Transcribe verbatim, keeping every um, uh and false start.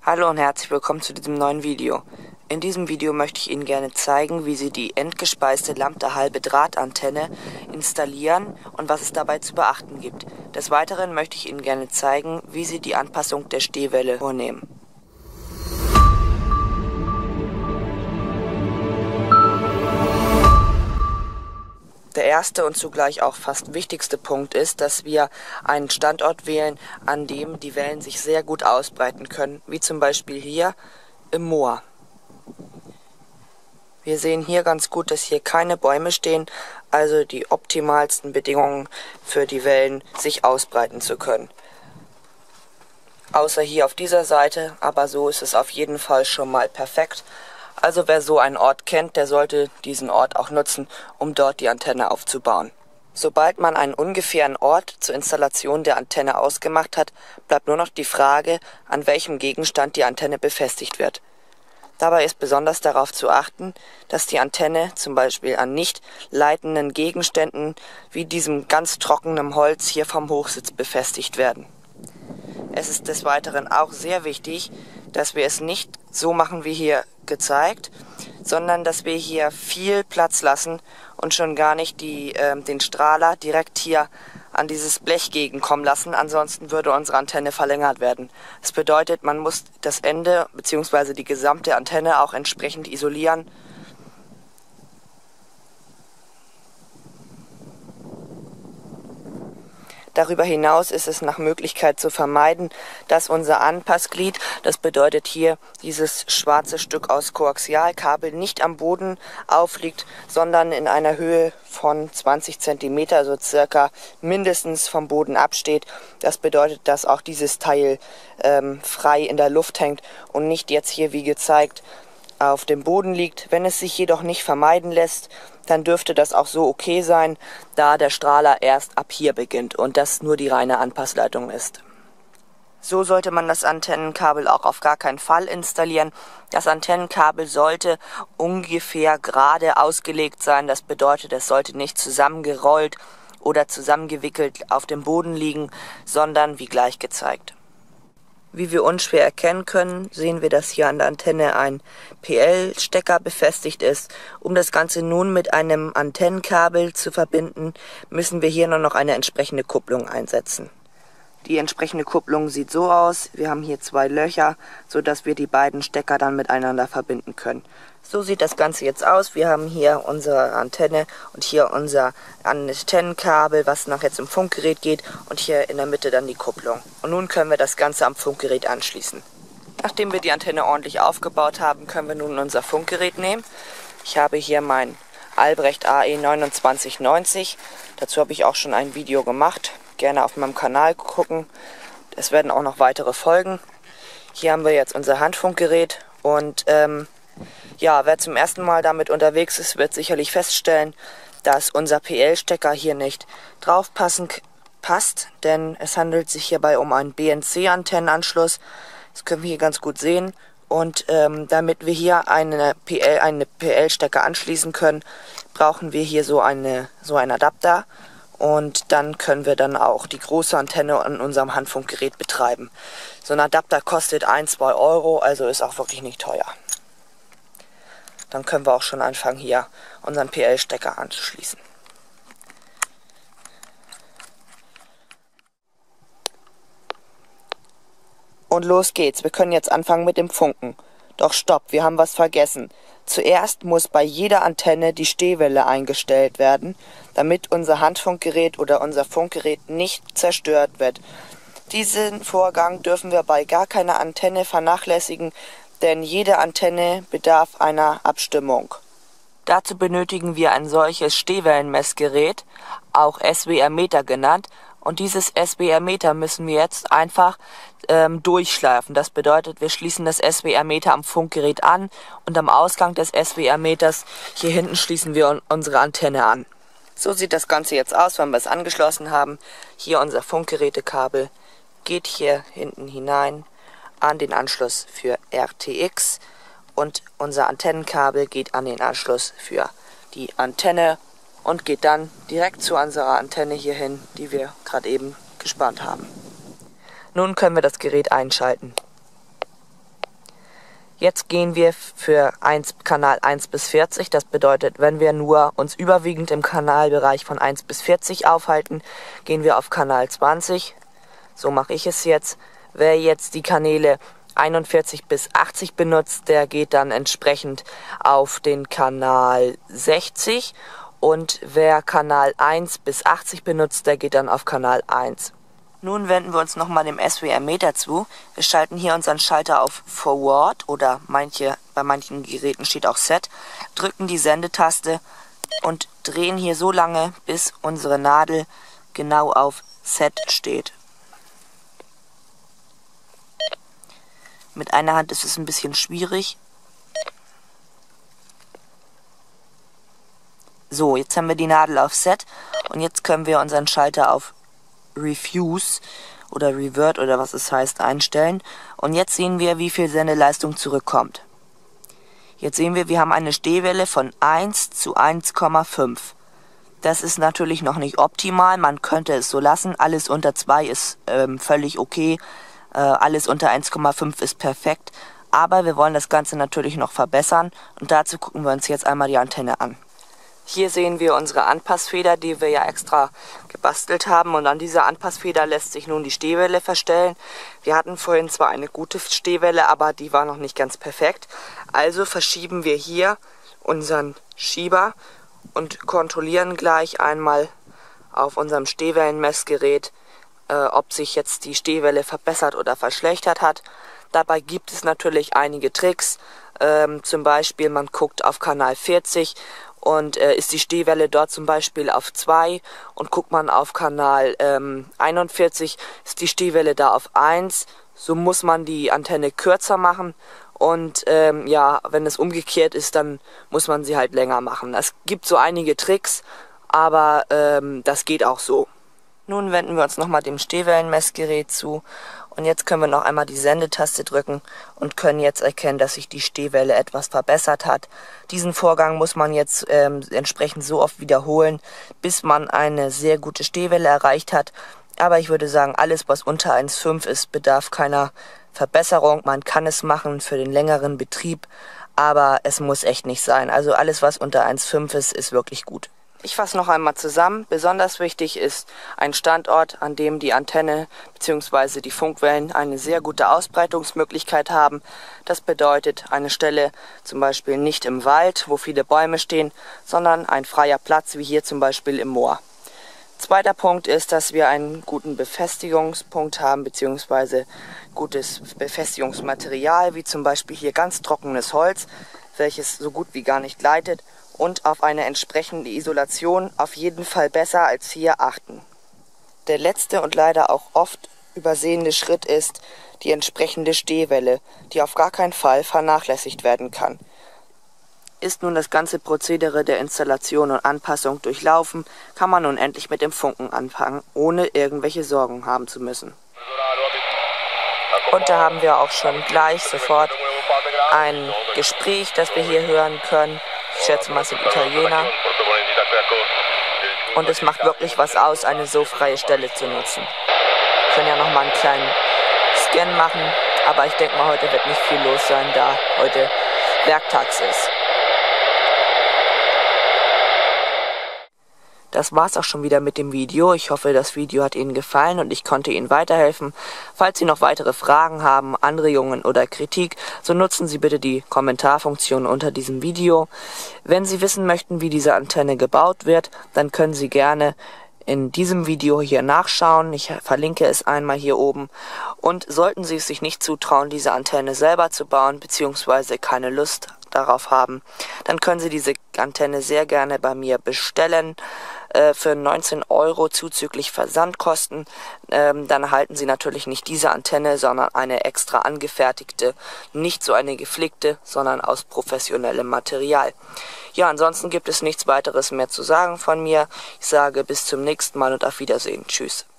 Hallo und herzlich willkommen zu diesem neuen Video. In diesem Video möchte ich Ihnen gerne zeigen, wie Sie die endgespeiste Lambda-Halbe-Draht-Antenne installieren und was es dabei zu beachten gibt. Des Weiteren möchte ich Ihnen gerne zeigen, wie Sie die Anpassung der Stehwelle vornehmen. Der erste und zugleich auch fast wichtigste Punkt ist, dass wir einen Standort wählen, an dem die Wellen sich sehr gut ausbreiten können, wie zum Beispiel hier im Moor. Wir sehen hier ganz gut, dass hier keine Bäume stehen, also die optimalsten Bedingungen für die Wellen, sich ausbreiten zu können. Außer hier auf dieser Seite, aber so ist es auf jeden Fall schon mal perfekt. Also wer so einen Ort kennt, der sollte diesen Ort auch nutzen, um dort die Antenne aufzubauen. Sobald man einen ungefähren Ort zur Installation der Antenne ausgemacht hat, bleibt nur noch die Frage, an welchem Gegenstand die Antenne befestigt wird. Dabei ist besonders darauf zu achten, dass die Antenne zum Beispiel an nicht leitenden Gegenständen wie diesem ganz trockenen Holz hier vom Hochsitz befestigt werden. Es ist des Weiteren auch sehr wichtig, dass wir es nicht so machen wie hier gezeigt, sondern dass wir hier viel Platz lassen und schon gar nicht die, äh, den Strahler direkt hier an dieses Blech gegenkommen lassen, ansonsten würde unsere Antenne verlängert werden. Das bedeutet, man muss das Ende bzw. die gesamte Antenne auch entsprechend isolieren. Darüber hinaus ist es nach Möglichkeit zu vermeiden, dass unser Anpassglied, das bedeutet hier dieses schwarze Stück aus Koaxialkabel, nicht am Boden aufliegt, sondern in einer Höhe von zwanzig Zentimeter, also circa mindestens vom Boden absteht. Das bedeutet, dass auch dieses Teil ähm, frei in der Luft hängt und nicht jetzt hier wie gezeigt auf dem Boden liegt. Wenn es sich jedoch nicht vermeiden lässt, dann dürfte das auch so okay sein, da der Strahler erst ab hier beginnt und das nur die reine Anpassleitung ist. So sollte man das Antennenkabel auch auf gar keinen Fall installieren. Das Antennenkabel sollte ungefähr gerade ausgelegt sein. Das bedeutet, es sollte nicht zusammengerollt oder zusammengewickelt auf dem Boden liegen, sondern wie gleich gezeigt. Wie wir unschwer erkennen können, sehen wir, dass hier an der Antenne ein P L-Stecker befestigt ist. Um das Ganze nun mit einem Antennenkabel zu verbinden, müssen wir hier nur noch eine entsprechende Kupplung einsetzen. Die entsprechende Kupplung sieht so aus. Wir haben hier zwei Löcher, sodass wir die beiden Stecker dann miteinander verbinden können. So sieht das Ganze jetzt aus. Wir haben hier unsere Antenne und hier unser Antennenkabel, was nachher zum Funkgerät geht, und hier in der Mitte dann die Kupplung. Und nun können wir das Ganze am Funkgerät anschließen. Nachdem wir die Antenne ordentlich aufgebaut haben, können wir nun unser Funkgerät nehmen. Ich habe hier mein Albrecht A E neunundzwanzig neunzig. Dazu habe ich auch schon ein Video gemacht. Gerne auf meinem Kanal gucken. Es werden auch noch weitere folgen. Hier haben wir jetzt unser Handfunkgerät und ähm, ja, wer zum ersten Mal damit unterwegs ist, wird sicherlich feststellen, dass unser P L-Stecker hier nicht drauf passen, passt, denn es handelt sich hierbei um einen B N C-Antennenanschluss. Das können wir hier ganz gut sehen. Und ähm, damit wir hier eine P L, eine P L-Stecker anschließen können, brauchen wir hier so, eine, so einen Adapter. Und dann können wir dann auch die große Antenne an unserem Handfunkgerät betreiben. So ein Adapter kostet ein, zwei Euro, also ist auch wirklich nicht teuer. Dann können wir auch schon anfangen, hier unseren P L-Stecker anzuschließen. Und los geht's. Wir können jetzt anfangen mit dem Funken. Doch stopp, wir haben was vergessen. Zuerst muss bei jeder Antenne die Stehwelle eingestellt werden, damit unser Handfunkgerät oder unser Funkgerät nicht zerstört wird. Diesen Vorgang dürfen wir bei gar keiner Antenne vernachlässigen, denn jede Antenne bedarf einer Abstimmung. Dazu benötigen wir ein solches Stehwellenmessgerät, auch S W R-Meter genannt, und dieses S W R-Meter müssen wir jetzt einfach ähm, durchschleifen. Das bedeutet, wir schließen das S W R-Meter am Funkgerät an und am Ausgang des S W R-Meters hier hinten schließen wir unsere Antenne an. So sieht das Ganze jetzt aus, wenn wir es angeschlossen haben. Hier unser Funkgerätekabel geht hier hinten hinein an den Anschluss für R T X und unser Antennenkabel geht an den Anschluss für die Antenne und geht dann direkt zu unserer Antenne hier hin, die wir gerade eben gespannt haben. Nun können wir das Gerät einschalten. Jetzt gehen wir für eins, Kanal eins bis vierzig. Das bedeutet, wenn wir nur uns überwiegend im Kanalbereich von eins bis vierzig aufhalten, gehen wir auf Kanal zwanzig. So mache ich es jetzt. Wer jetzt die Kanäle einundvierzig bis achtzig benutzt, der geht dann entsprechend auf den Kanal sechzig. Und wer Kanal eins bis achtzig benutzt, der geht dann auf Kanal eins. Nun wenden wir uns nochmal dem S W R-Meter zu. Wir schalten hier unseren Schalter auf Forward oder manche, bei manchen Geräten steht auch Set, drücken die Sendetaste und drehen hier so lange, bis unsere Nadel genau auf Set steht. Mit einer Hand ist es ein bisschen schwierig. So, jetzt haben wir die Nadel auf Set und jetzt können wir unseren Schalter auf Refuse oder Revert oder was es heißt einstellen. Und jetzt sehen wir, wie viel Sendeleistung zurückkommt. Jetzt sehen wir, wir haben eine Stehwelle von eins zu eins Komma fünf. Das ist natürlich noch nicht optimal, man könnte es so lassen. Alles unter zwei ist ähm, völlig okay, äh, alles unter eins Komma fünf ist perfekt. Aber wir wollen das Ganze natürlich noch verbessern und dazu gucken wir uns jetzt einmal die Antenne an. Hier sehen wir unsere Anpassfeder, die wir ja extra gebastelt haben, und an dieser Anpassfeder lässt sich nun die Stehwelle verstellen. Wir hatten vorhin zwar eine gute Stehwelle, aber die war noch nicht ganz perfekt. Also verschieben wir hier unseren Schieber und kontrollieren gleich einmal auf unserem Stehwellenmessgerät, äh, ob sich jetzt die Stehwelle verbessert oder verschlechtert hat. Dabei gibt es natürlich einige Tricks, ähm, zum Beispiel man guckt auf Kanal vierzig und äh, ist die Stehwelle dort zum Beispiel auf zwei und guckt man auf Kanal ähm, einundvierzig, ist die Stehwelle da auf eins. So muss man die Antenne kürzer machen und ähm, ja, wenn es umgekehrt ist, dann muss man sie halt länger machen. Es gibt so einige Tricks, aber ähm, das geht auch so. Nun wenden wir uns nochmal dem Stehwellenmessgerät zu und jetzt können wir noch einmal die Sendetaste drücken und können jetzt erkennen, dass sich die Stehwelle etwas verbessert hat. Diesen Vorgang muss man jetzt ähm, entsprechend so oft wiederholen, bis man eine sehr gute Stehwelle erreicht hat. Aber ich würde sagen, alles was unter eins Komma fünf ist, bedarf keiner Verbesserung. Man kann es machen für den längeren Betrieb, aber es muss echt nicht sein. Also alles was unter eins Komma fünf ist, ist wirklich gut. Ich fasse noch einmal zusammen. Besonders wichtig ist ein Standort, an dem die Antenne bzw. die Funkwellen eine sehr gute Ausbreitungsmöglichkeit haben. Das bedeutet eine Stelle zum Beispiel nicht im Wald, wo viele Bäume stehen, sondern ein freier Platz, wie hier zum Beispiel im Moor. Zweiter Punkt ist, dass wir einen guten Befestigungspunkt haben bzw. gutes Befestigungsmaterial, wie zum Beispiel hier ganz trockenes Holz, welches so gut wie gar nicht gleitet, und auf eine entsprechende Isolation auf jeden Fall besser als hier achten. Der letzte und leider auch oft übersehene Schritt ist die entsprechende Stehwelle, die auf gar keinen Fall vernachlässigt werden kann. Ist nun das ganze Prozedere der Installation und Anpassung durchlaufen, kann man nun endlich mit dem Funken anfangen, ohne irgendwelche Sorgen haben zu müssen. Und da haben wir auch schon gleich sofort ein Gespräch, das wir hier hören können. Ich schätze mal, es sind Italiener. Und es macht wirklich was aus, eine so freie Stelle zu nutzen. Wir können ja nochmal einen kleinen Scan machen, aber ich denke mal, heute wird nicht viel los sein, da heute werktags ist. Das war's auch schon wieder mit dem Video. Ich hoffe, das Video hat Ihnen gefallen und ich konnte Ihnen weiterhelfen. Falls Sie noch weitere Fragen haben, Anregungen oder Kritik, so nutzen Sie bitte die Kommentarfunktion unter diesem Video. Wenn Sie wissen möchten, wie diese Antenne gebaut wird, dann können Sie gerne in diesem Video hier nachschauen. Ich verlinke es einmal hier oben. Und sollten Sie es sich nicht zutrauen, diese Antenne selber zu bauen, beziehungsweise keine Lust darauf haben, dann können Sie diese Antenne sehr gerne bei mir bestellen äh, für neunzehn Euro zuzüglich Versandkosten. Ähm, dann erhalten Sie natürlich nicht diese Antenne, sondern eine extra angefertigte, nicht so eine geflickte, sondern aus professionellem Material. Ja, ansonsten gibt es nichts weiteres mehr zu sagen von mir. Ich sage bis zum nächsten Mal und auf Wiedersehen. Tschüss.